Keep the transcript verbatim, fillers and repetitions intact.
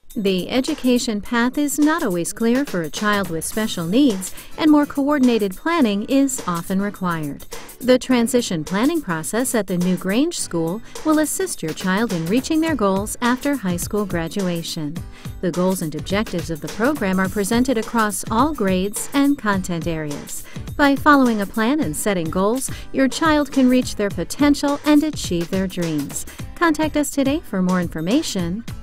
The education path is not always clear for a child with special needs, and more coordinated planning is often required. The transition planning process at the Newgrange School will assist your child in reaching their goals after high school graduation. The goals and objectives of the program are presented across all grades and content areas. By following a plan and setting goals, your child can reach their potential and achieve their dreams. Contact us today for more information